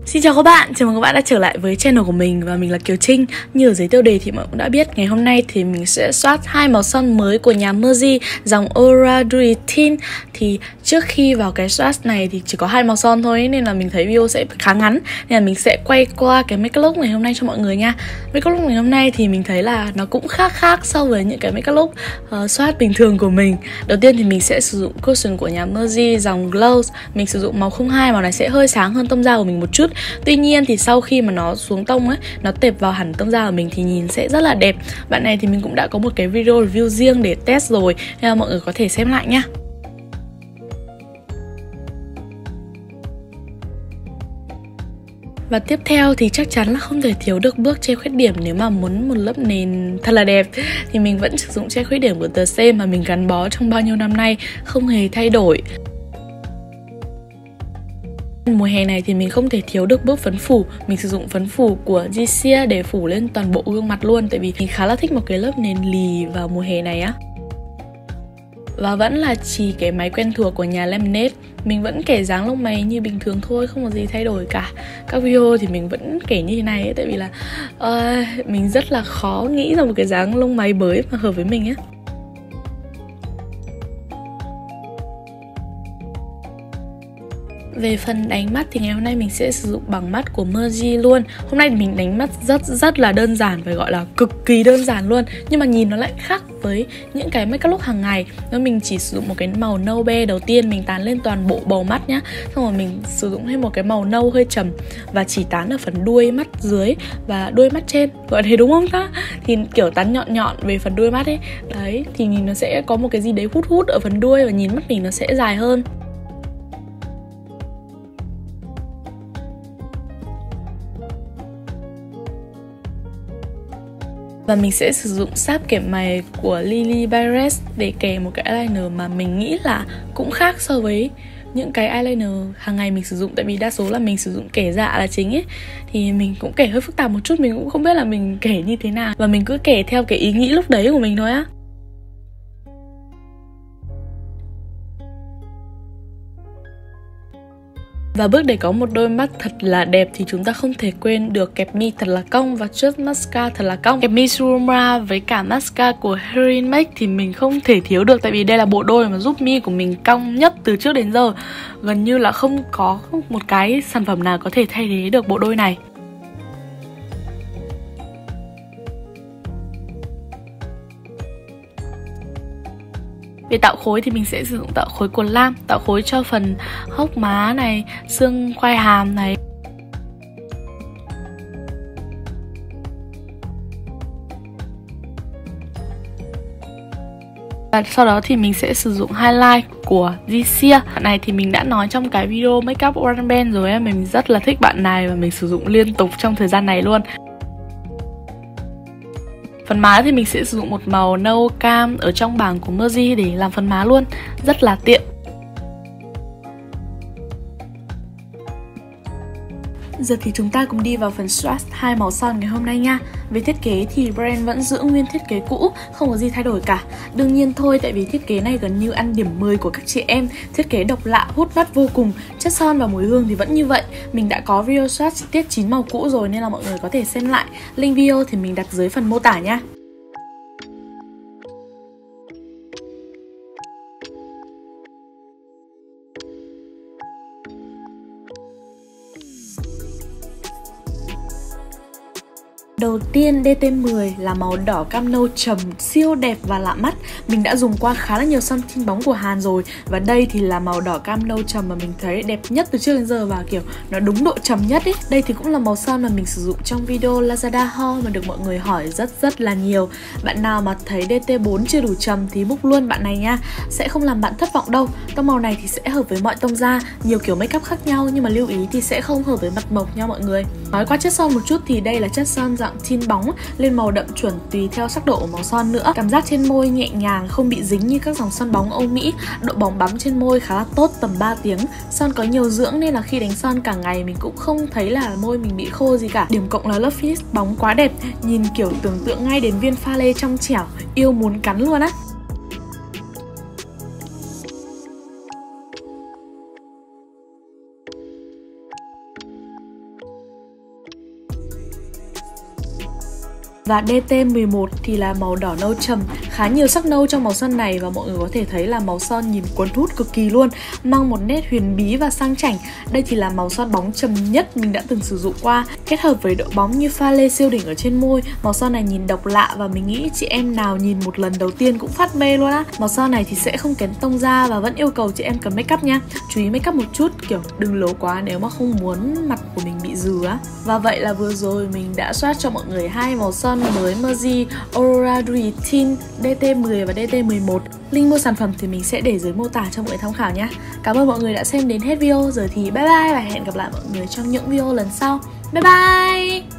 Xin chào các bạn, chào mừng các bạn đã trở lại với channel của mình và mình là Kiều Trinh. Như ở dưới tiêu đề thì mọi người cũng đã biết, ngày hôm nay thì mình sẽ swatch hai màu son mới của nhà Merzi dòng Aura Dewy Tint. Thì trước khi vào cái swatch này thì chỉ có hai màu son thôi nên là mình thấy video sẽ khá ngắn, nên là mình sẽ quay qua cái make up look ngày hôm nay cho mọi người nha. Make up look ngày hôm nay thì mình thấy là nó cũng khác so với những cái make up look swatch bình thường của mình. Đầu tiên thì mình sẽ sử dụng cushion của nhà Merzi dòng Glow. Mình sử dụng màu 02, màu này sẽ hơi sáng hơn tông da của mình một chút. Tuy nhiên thì sau khi mà nó xuống tông ấy, nó tệp vào hẳn tông da của mình thì nhìn sẽ rất là đẹp. Bạn này thì mình cũng đã có một cái video review riêng để test rồi, nên là mọi người có thể xem lại nhá. Và tiếp theo thì chắc chắn là không thể thiếu được bước che khuyết điểm. Nếu mà muốn một lớp nền thật là đẹp thì mình vẫn sử dụng che khuyết điểm của The Same mà mình gắn bó trong bao nhiêu năm nay, không hề thay đổi. Mùa hè này thì mình không thể thiếu được bước phấn phủ. Mình sử dụng phấn phủ của Gissia để phủ lên toàn bộ gương mặt luôn, tại vì mình khá là thích một cái lớp nền lì vào mùa hè này á. Và vẫn là chỉ cái máy quen thuộc của nhà Lemonade. Mình vẫn kẻ dáng lông mày như bình thường thôi, không có gì thay đổi cả. Các video thì mình vẫn kẻ như thế này ấy, tại vì là mình rất là khó nghĩ ra một cái dáng lông mày mới mà hợp với mình á. Về phần đánh mắt thì ngày hôm nay mình sẽ sử dụng bằng mắt của Merzi luôn. Hôm nay thì mình đánh mắt rất là đơn giản, phải gọi là cực kỳ đơn giản luôn. Nhưng mà nhìn nó lại khác với những cái make up look hàng ngày. Nên mình chỉ sử dụng một cái màu nâu be đầu tiên, mình tán lên toàn bộ bầu mắt nhá. Xong rồi mình sử dụng thêm một cái màu nâu hơi trầm và chỉ tán ở phần đuôi mắt dưới và đuôi mắt trên. Gọi thế đúng không ta? Thì kiểu tán nhọn về phần đuôi mắt ấy. Đấy, thì nhìn nó sẽ có một cái gì đấy hút ở phần đuôi và nhìn mắt mình nó sẽ dài hơn. Và mình sẽ sử dụng sáp kẻ mày của Lily Byres để kẻ một cái eyeliner mà mình nghĩ là cũng khác so với những cái eyeliner hàng ngày mình sử dụng. Tại vì đa số là mình sử dụng kẻ dạ là chính ấy, thì mình cũng kẻ hơi phức tạp một chút, mình cũng không biết là mình kẻ như thế nào. Và mình cứ kẻ theo cái ý nghĩ lúc đấy của mình thôi á. Và bước để có một đôi mắt thật là đẹp thì chúng ta không thể quên được kẹp mi thật là cong và chớp mascara thật là cong. Kẹp mi Suruma với cả mascara của Heroin Make thì mình không thể thiếu được, tại vì đây là bộ đôi mà giúp mi của mình cong nhất từ trước đến giờ. Gần như là không có một cái sản phẩm nào có thể thay thế được bộ đôi này. Để tạo khối thì mình sẽ sử dụng tạo khối của Lam. Tạo khối cho phần hốc má này, xương quai hàm này. Và sau đó thì mình sẽ sử dụng highlight của Gissia. Bạn này thì mình đã nói trong cái video Makeup One Band rồi ấy. Mình rất là thích bạn này và mình sử dụng liên tục trong thời gian này luôn. Phần má thì mình sẽ sử dụng một màu nâu cam ở trong bảng của Merzi để làm phần má luôn, rất là tiện. Giờ thì chúng ta cùng đi vào phần swatch hai màu son ngày hôm nay nha. Về thiết kế thì brand vẫn giữ nguyên thiết kế cũ, không có gì thay đổi cả. Đương nhiên thôi, tại vì thiết kế này gần như ăn điểm 10 của các chị em. Thiết kế độc lạ, hút mắt vô cùng. Chất son và mùi hương thì vẫn như vậy. Mình đã có video swatch chi tiết 9 màu cũ rồi nên là mọi người có thể xem lại. Link video thì mình đặt dưới phần mô tả nha. Đầu tiên DT10 là màu đỏ cam nâu trầm, siêu đẹp và lạ mắt. Mình đã dùng qua khá là nhiều son tint bóng của Hàn rồi. Và đây thì là màu đỏ cam nâu trầm mà mình thấy đẹp nhất từ trước đến giờ và kiểu nó đúng độ trầm nhất ý. Đây thì cũng là màu son mà mình sử dụng trong video Lazada haul mà được mọi người hỏi rất là nhiều. Bạn nào mà thấy DT4 chưa đủ trầm thì book luôn bạn này nha. Sẽ không làm bạn thất vọng đâu. Tông màu này thì sẽ hợp với mọi tông da, nhiều kiểu makeup khác nhau, nhưng mà lưu ý thì sẽ không hợp với mặt mộc nha mọi người. Nói qua chất son một chút thì đây là chất son dạng tint bóng, lên màu đậm chuẩn tùy theo sắc độ của màu son nữa. Cảm giác trên môi nhẹ nhàng, không bị dính như các dòng son bóng Âu Mỹ. Độ bóng bắm trên môi khá là tốt, tầm 3 tiếng. Son có nhiều dưỡng nên là khi đánh son cả ngày mình cũng không thấy là môi mình bị khô gì cả. Điểm cộng là lớp finish bóng quá đẹp, nhìn kiểu tưởng tượng ngay đến viên pha lê trong trẻo, yêu muốn cắn luôn á. Và DT11 thì là màu đỏ nâu trầm, khá nhiều sắc nâu trong màu son này và mọi người có thể thấy là màu son nhìn cuốn hút cực kỳ luôn, mang một nét huyền bí và sang chảnh. Đây thì là màu son bóng trầm nhất mình đã từng sử dụng qua, kết hợp với độ bóng như pha lê siêu đỉnh ở trên môi. Màu son này nhìn độc lạ và mình nghĩ chị em nào nhìn một lần đầu tiên cũng phát mê luôn á. Màu son này thì sẽ không kén tông da và vẫn yêu cầu chị em cần make up nha. Chú ý make up một chút, kiểu đừng lố quá nếu mà không muốn mặt của mình bị dừ á. Và vậy là vừa rồi mình đã swatch cho mọi người hai màu son mới Merzi Aurora Dewy Tint DT10 và DT11. Link mua sản phẩm thì mình sẽ để dưới mô tả cho mọi người tham khảo nhé. Cảm ơn mọi người đã xem đến hết video. Giờ thì bye bye và hẹn gặp lại mọi người trong những video lần sau. Bye bye!